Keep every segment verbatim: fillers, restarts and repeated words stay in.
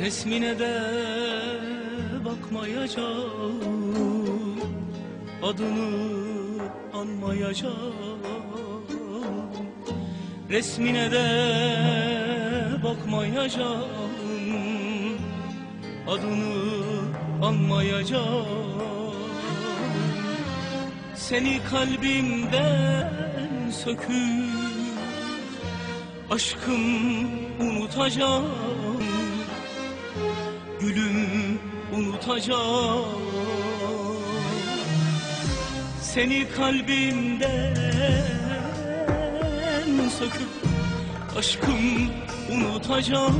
Resmine de bakmayacağım, adını anmayacağım. Resmine de bakmayacağım, adını anmayacağım. Seni kalbimden söküp aşkım unutacağım. Gülüm unutacağım. Seni kalbimden söküp aşkım unutacağım.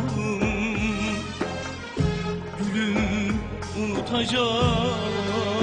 Gülüm unutacağım.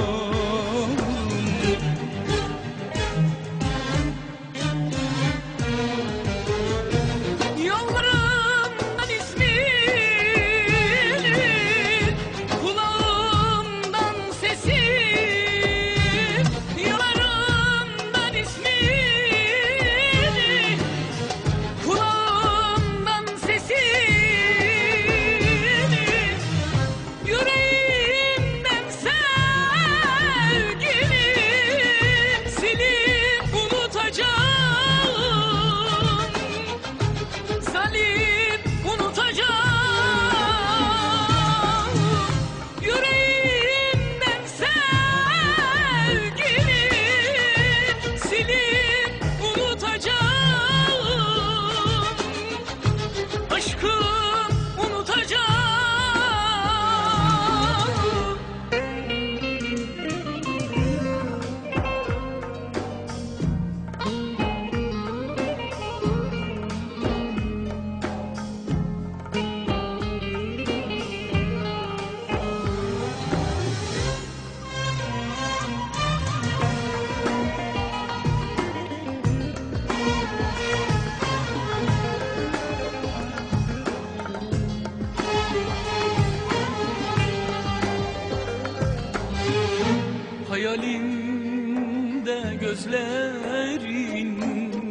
Hayalimde gözlerin,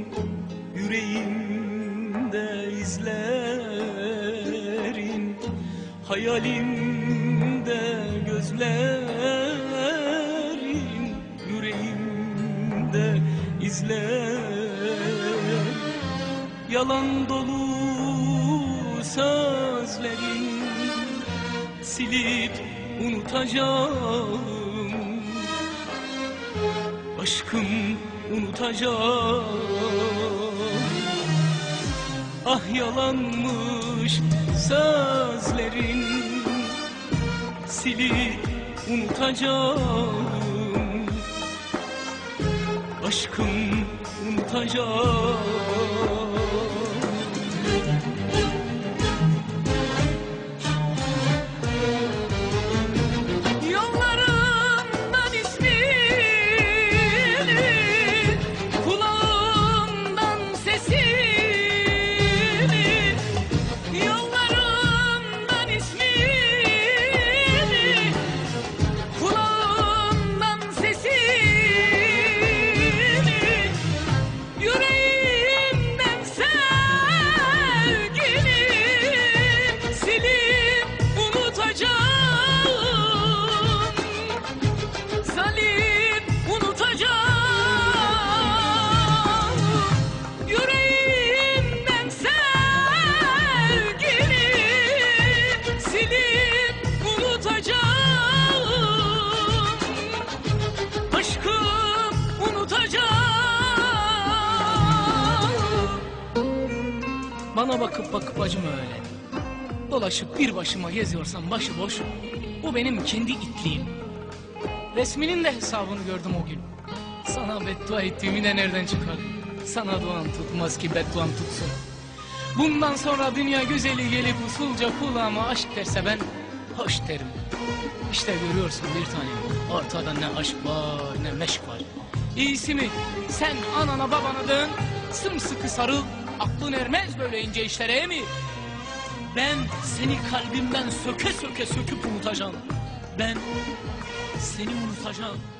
yüreğimde izlerin. Hayalimde gözlerin, yüreğimde izlerin. Yalan dolu sözlerin silip unutacağım. Aşkım unutacağım. Ah yalanmış sözlerin silip unutacağım. Aşkım unutacağım. Bana bakıp bakıp acıma öyle. Dolaşıp bir başıma geziyorsam başıboş, bu benim kendi itliğim. Resminin de hesabını gördüm o gün. Sana beddua ettiğimi de nereden çıkardın? Sana duan tutmaz ki bedduan tutsun. Bundan sonra dünya güzeli gelip usulca kulağıma aşk derse ben hoş derim. İşte görüyorsun bir tanem, ortada ne aşk var ne meşk var. İyisi mi sen anana babana dön, sımsıkı sarıl. Aklın ermez böyle ince işlere mi? Ben seni kalbimden söke söke söküp unutacağım. Ben seni unutacağım.